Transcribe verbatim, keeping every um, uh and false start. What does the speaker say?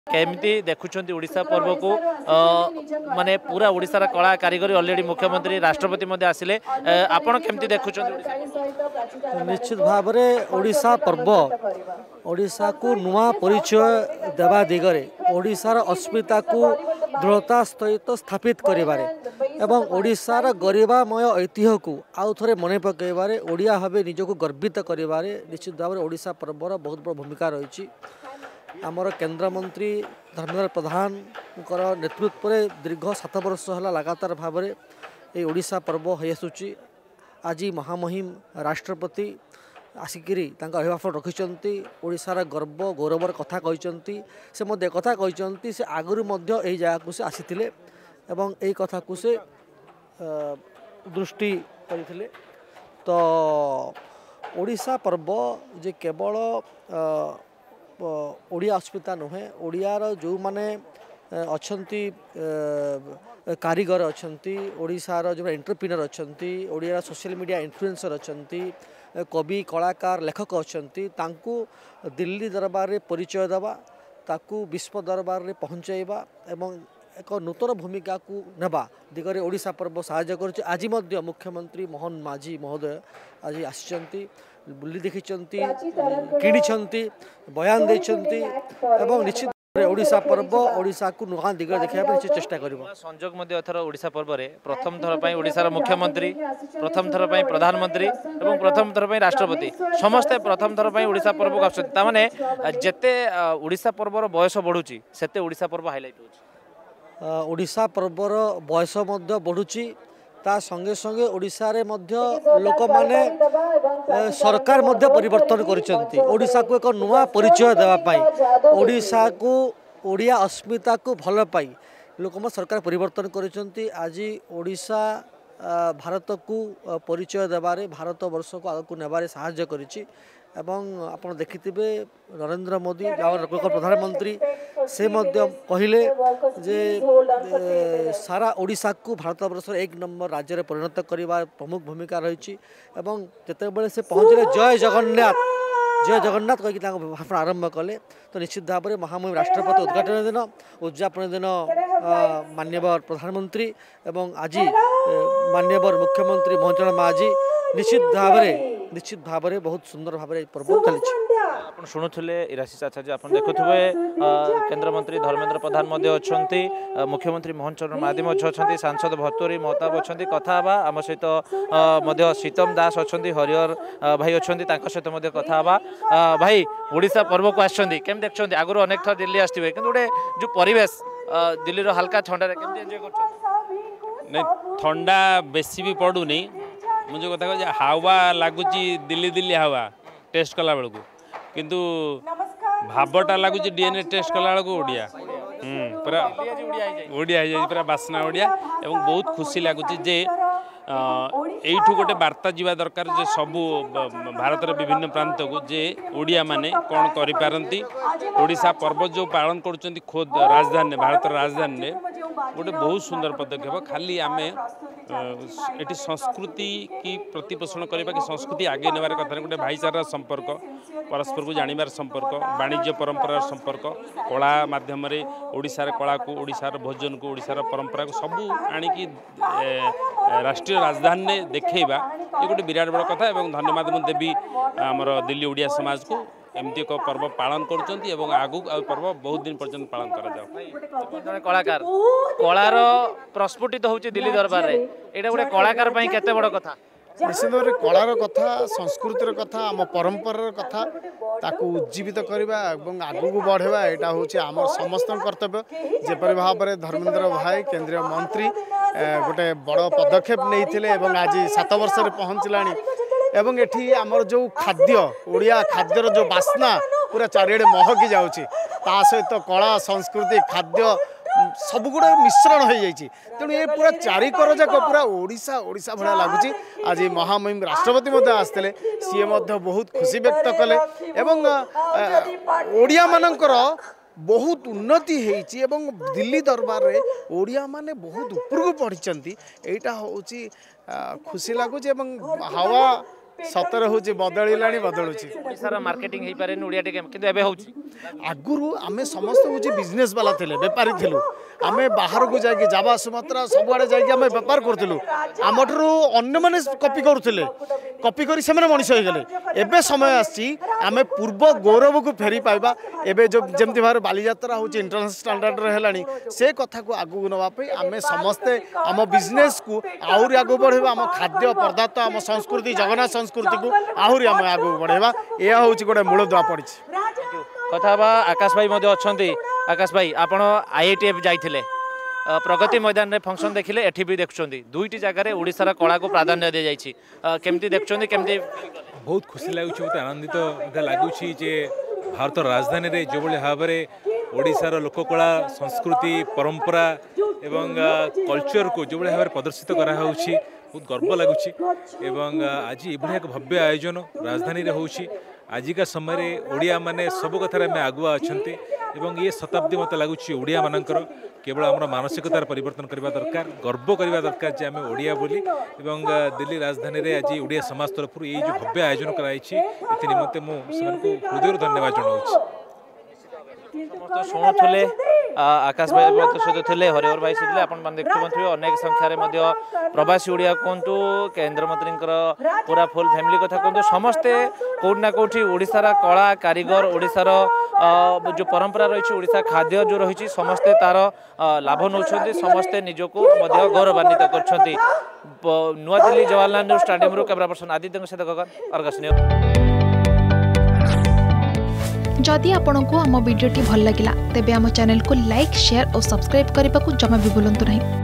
केमती देखुं ओडिशा पर्व को माने पूरा ओडिशार कला कारीगरी ऑलरेडी मुख्यमंत्री राष्ट्रपति आसिले आपण केमती देखुं निश्चित भाव में ओडिशा पर्व ओडिशा को नुआ परिचय देवा दिगरे ओडिशार अस्मिता को दृढ़ता सहित स्थापित करिबारे एवं ओडिशार गरिमामय ऐतिह्य को आउ थे मन पकड़े ओडिया भाव निजक गर्वित करिबारे निश्चित भाव में ओडिशा पर्वर बहुत बड़ भूमिका रही। आमर केंद्र मंत्री धर्मेंद्र प्रधान नेतृत्व में दीर्घ सात वर्ष है लगातार भाव में ये ओडिशा पर्व हो आसूची। आज महामहिम राष्ट्रपति आसिकी अभिभाषण रखिंट ओडिशार गर्व गौरवर कथा कहते से मध्य कथा कहते से आगुरी यही जगह को से आसी एवं यही कथा को से दृष्टि करते तो ओडिशा पर्व जे केवल ओडिया अस्मिता नुहे ओडियार जो माने अच्छी कारीगर अच्छी ओडिशार जो एंटरप्रेन्योर अच्छी ओडियार सोशल मीडिया इन्फ्लुएंसर अच्छी कवि कलाकार लेखक अच्छी दिल्ली दरबार में परिचय देवा ताकू विश्व दरबार में पहुँचाइबा एवं एक नूतन भूमिका को नेबा दिगरे ओडिशा पर्व साहाय्य कर। आज मुख्यमंत्री मोहन माझी महोदय आज आसिचंती बुली देखी कि बयान देती एवं निश्चित ओडिशा पर्व ओडिशा को नुआ दिग देखा निश्चित चेष्टा कर संजोग एथर ओडिशा पर्व में प्रथम थर पर ओडिशार मुख्यमंत्री प्रथम थर पर प्रधानमंत्री और प्रथम थर पर राष्ट्रपति समस्ते प्रथम थर पर ओडिशा पर्व को आसने जिते ओडिशा पर्वर बयस बढ़ुची सेते ओडिशा पर्व हाइलाइट हो ओडिशा पर्वर बयस बढ़ुची ता संगे संगे ओडिशा रे मध्य लोक माने सरकार मध्य परिवर्तन करिसेंती ओडिशा को एक नुआ परिचय देवा पाई ओडिशा को ओडिया अस्मिता को भल पाई लोक म सरकार परिवर्तन करिसेंती। आज ओडिशा भारत को परिचय देबारे भारत वर्ष को आगु नेबारे सहाय्य करिछि एवं आपण देखिथिबे नरेंद्र मोदी प्रधानमंत्री से मध्य कहले जे सारा ओडिशा को भारत वर्ष एक नंबर राज्य में परिणत करने प्रमुख भूमिका रही एवं जितेबाला से पहुँचले जय जगन्नाथ जय जगन्नाथ कहीकि भाषण आरंभ कले तो निश्चित भाव में महामहिम राष्ट्रपति उद्घाटन दिन उद्यापन दिन मान्यवर प्रधानमंत्री एवं आज मान्यवर मुख्यमंत्री मोहन माझी निश्चित भाव में निश्चित भाव में बहुत सुंदर भाव में पर्व चली शुणुले इराशिष आचार्य आप देखुए केंद्र मंत्री धर्मेंद्र प्रधान अच्छा मुख्यमंत्री मोहन चरण मादी अच्छा सांसद भतुरी महताब अच्छा कथा आम सहित शीतम दास अच्छा हरिहर भाई अच्छा सहित कथा भाई ओडिशा पर्व को आम देखते आगुरी अनेक थर दिल्ली आसवे कि गोटे जो परिवेश दिल्ली हल्का ठंडा नहीं ठंडा बेसी भी पड़ूनी मुझे कथा कह हावा लगुच दिल्ली दिल्ली हावा टेस्ट कला बेलू किंतु भावटा लगुच डीएनए टेस्ट कला बेलू ओडिया पूरा ओडिया पूरा बास्ना ओडिया एवं बहुत खुशी लगुच जे एठू गोटे वार्ता जीवा दरकार जे सबू भारत विभिन्न प्रांत को जे ओडिया माने कौन करिपारंती ओडिशा पर्व जो पालन कर खोद राजधानी भारत राजधानी गोटे बहुत सुंदर पदक्षेप खाली आमे एटी संस्कृति की प्रतिपोषण करबा कि संस्कृति आगे नेबार कथा गोटे भाईचारा संपर्क परस्पर को जानिबार संपर्क वाणिज्य परंपरार संपर्क कला माध्यम ओडिशार कला को ओडिशार भोजन को ओडिशार परंपरा को सबू आनिकी राष्ट्रीय राजधानी देखा ये गोटे विराट बड़ कथा एवं धन्यवाद मुझे देवी आमर दिल्ली ओडिया समाज को एमती एक पर्व पालन कर आगू पर्व बहुत दिन पर्यटन पालन कर कलाकार कलार प्रस्फुटित हो दिल्ली दरबार में ये गोटे कलाकार केते बड़ कथा निश्चित भाव कलार कथा संस्कृतिर कथा आम परंपरार कथा ताकू उज्जीवित करवा आगू को बढ़ेवा यहाँ हूँ आम समस्त कर्तव्य जेपरी भाव में धर्मेंद्र भाई केंद्रीय मंत्री गोटे बड़ पदक्षेप नहीं आज सात वर्ष पहुँचला एवं एठी आमर जो खाद्य ओडिया खाद्यर जो बास्ना पूरा चारिड़े महकी जाउची ता सहित कला संस्कृति खाद्य सब गुड़ा मिश्रण हो जाइए तेणु ये पूरा चारिकर जाक पूरा ओडिशा ओडिशा भाया लगुच आज महामहिम राष्ट्रपति आसते सी बहुत खुशी व्यक्त कले एवं ओडिया मानकर बहुत उन्नति होती एवं दिल्ली दरबार रे ओडिया माने बहुत ऊपर को पढ़ी यहाँ हूँ खुशी लगुच हावा ସତରେ ହେଉଛି ବଦଳିଲାଣି ବଦଳୁଛି। ଓଡ଼ିଶାର ମାର୍କେଟିଂ ହେଇପାରେନି ଓଡ଼ିଆ ଟିକେ କିନ୍ତୁ ଏବେ ହେଉଛି। ଆଗରୁ ଆମେ ସମସ୍ତେ ହେଉଛି ବିଜନେସ୍ ବାଲା ଥିଲେ, ବେପାରୀ ଥିଲୁ। ଆମେ ବାହାରକୁ ଯାଇକି ଜାଭା ସୁମାତ୍ରା ସବୁଆଡ଼େ ଯାଇକି ଆମେ ବେପାର କରୁଥିଲୁ। ଆମଠାରୁ ଅନ୍ୟମାନେ କପି କରୁଥିଲେ, କପି କରି ସେମାନେ ମଣିଷ ହେଇଗଲେ। ଏବେ ସମୟ ଆସିଛି ଆମେ ପୂର୍ବ ଗୌରବକୁ ଫେରି ପାଇବା। ଏବେ ଯେଉଁ ଯେମିତି ଭାବରେ ବାଲିଯାତ୍ରା ହେଉଛି ଇଣ୍ଟରନ୍ୟାସନାଲ ଷ୍ଟାଣ୍ଡାର୍ଡରେ ହେଲାଣି, ସେ କଥାକୁ ଆଗକୁ ନେବା ପାଇଁ ଆମେ ସମସ୍ତେ ଆମ ବିଜନେସ୍କୁ ଆହୁରି ଆଗକୁ ବଢ଼େଇବା। ଆମ ଖାଦ୍ୟ ପଦାର୍ଥ, ଆମ ସଂସ୍କୃତି, ଜଗନ୍ନାଥ ସଂସ୍କୃତିକୁ ଆହୁରି ଆମେ ଆଗକୁ ବଢ଼େଇବା। ଏହା ହେଉଛି ଗୋଟେ ମୂଳଦୁଆ ପଡ଼ିଛି। କଥା ହେବା ଆକାଶ ଭାଇ ମଧ୍ୟ ଅଛନ୍ତି। ଆକାଶ ଭାଇ, ଆପଣ ଆଇଆଇଟିଏଫ୍ ଯାଇଥିଲେ, ପ୍ରଗତି ମଇଦାନରେ ଫଙ୍କସନ୍ ଦେଖିଲେ, ଏଠି ବି ଦେଖୁଛନ୍ତି, ଦୁଇଟି ଜାଗାରେ ଓଡ଼ିଶାର କଳାକୁ ପ୍ରାଧାନ୍ୟ ଦିଆଯାଇଛି। କେମିତି ଦେଖୁଛନ୍ତି, କେମିତି? ବହୁତ ଖୁସି ଲାଗୁଛି, ମୋତେ ଆନନ୍ଦିତ ମଧ୍ୟ ଲାଗୁଛି ଯେ ଭାରତର ରାଜଧାନୀରେ ଯେଉଁଭଳି ଭାବରେ ଓଡ଼ିଶାର ଲୋକକଳା, ସଂସ୍କୃତି, ପରମ୍ପରା ଏବଂ କଲଚରକୁ ଯେଉଁଭଳି ଭାବରେ ପ୍ରଦର୍ଶିତ କରାହେଉଛି, ବହୁତ ଗର୍ବ ଲାଗୁଛି। ଏବଂ ଆଜି ଏଭଳି ଏକ ଭବ୍ୟ ଆୟୋଜନ ରାଜଧାନୀରେ ହେଉଛି। ଆଜିକା ସମୟରେ ଓଡ଼ିଆ ମାନେ ସବୁ କଥାରେ ଆମେ ଆଗୁଆ ଅଛନ୍ତି ଏବଂ ଇଏ ଶତାବ୍ଦୀ ମୋତେ ଲାଗୁଛି ଓଡ଼ିଆମାନଙ୍କର କେବଳ ଆମର ମାନସିକତାର ପରିବର୍ତ୍ତନ କରିବା ଦରକାର, ଗର୍ବ କରିବା ଦରକାର ଯେ ଆମେ ଓଡ଼ିଆ ବୋଲି। ଏବଂ ଦିଲ୍ଲୀ ରାଜଧାନୀରେ ଆଜି ଓଡ଼ିଆ ସମାଜ ତରଫରୁ ଏଇ ଯେଉଁ ଭବ୍ୟ ଆୟୋଜନ କରାଯାଇଛି, ଏଥି ନିମନ୍ତେ ମୁଁ ସେମାନଙ୍କୁ ହୃଦୟରୁ ଧନ୍ୟବାଦ ଜଣାଉଛି। ସମସ୍ତ ଶୁଣୁଥିଲେ, ଆକାଶ ଭାଇ ସହିତ ଥିଲେ, ହରିହର ଭାଇ ଥିଲେ, ଆପଣମାନେ ଦେଖୁଥିବେ ଅନେକ ସଂଖ୍ୟାରେ ମଧ୍ୟ ପ୍ରବାସୀ ଓଡ଼ିଆ କୁହନ୍ତୁ, କେନ୍ଦ୍ରମନ୍ତ୍ରୀଙ୍କର ପୁରା ଫୁଲ୍ ଫ୍ୟାମିଲି କଥା କୁହନ୍ତୁ, ସମସ୍ତେ କେଉଁଠି ନା କେଉଁଠି ଓଡ଼ିଶାର କଳା କାରିଗର, ଓଡ଼ିଶାର ଯେଉଁ ପରମ୍ପରା ରହିଛି, ଓଡ଼ିଶା ଖାଦ୍ୟ ଯେଉଁ ରହିଛି, ସମସ୍ତେ ତାର ଲାଭ ନେଉଛନ୍ତି, ସମସ୍ତେ ନିଜକୁ ମଧ୍ୟ ଗୌରବାନ୍ୱିତ କରୁଛନ୍ତି। ନୂଆଦିଲ୍ଲୀ ଜବାହରଲାଲ ନେହେରୁ ଷ୍ଟାଡିୟମରୁ କ୍ୟାମେରା ପର୍ସନ ଆଦିତ୍ୟଙ୍କ ସହିତ ଗଗନ, ଅର୍ଗସ ନ୍ୟୁଜ୍। जदि आपंक आम भिडी भल लगा तेब आम चैनल को लाइक शेयर और सब्सक्राइब करने को जमा भी भूलु नहीं।